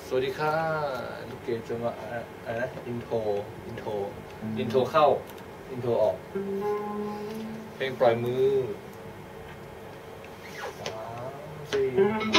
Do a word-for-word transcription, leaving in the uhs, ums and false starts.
สวัสดีค่ะลูกเกดจะมาอะไรนะอินโทรอินโทรอินโทรเข้าอินโทรออกเพลงปล่อยมือสามสี่